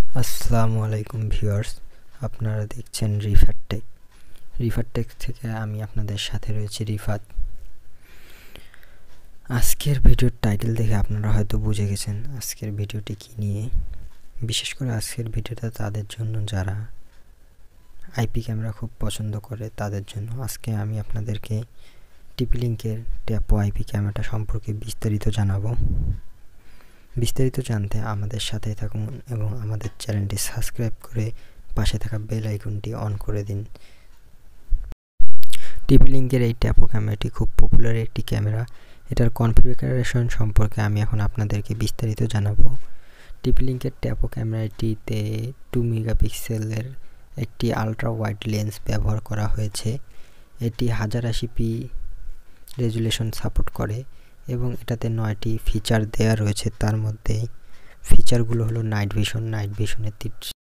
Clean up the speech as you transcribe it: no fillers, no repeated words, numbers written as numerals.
আসসালামু আলাইকুম ভিউয়ার্স, আপনারা দেখছেন রিফাত টেক থেকে আমি আপনাদের সাথে রয়েছি রিফাত। আজকের ভিডিওর টাইটেল দেখে আপনারা হয়তো বুঝে গেছেন আজকের ভিডিওটি কী নিয়ে। বিশেষ করে আজকের ভিডিওটা তাদের জন্য যারা আইপি ক্যামেরা খুব পছন্দ করে তাদের জন্য। আজকে আমি আপনাদেরকে টিপি-লিংকের ট্যাপো আইপি ক্যামেরাটা সম্পর্কে বিস্তারিত জানাবো। বিস্তারিত জানতে আমাদের সাথেই থাকুন এবং আমাদের চ্যানেলটি সাবস্ক্রাইব করে পাশে থাকা বেল আইকনটি অন করে দিন। টিপি-লিংকের এই ট্যাপো ক্যামেরাটি খুব পপুলার একটি ক্যামেরা। এটার কনফিগারেশন সম্পর্কে আমি এখন আপনাদেরকে বিস্তারিত জানাবো। টিপি-লিংকের ট্যাপো ক্যামেরাটিতে 2 মেগাপিক্সেলের একটি আলট্রা ওয়াইড লেন্স ব্যবহার করা হয়েছে। এটি 1080p রেজুলেশন সাপোর্ট করে এবং এটাতে 9টি ফিচার দেয়া রয়েছে। তার মধ্যে ফিচারগুলো হলো নাইট ভিশনের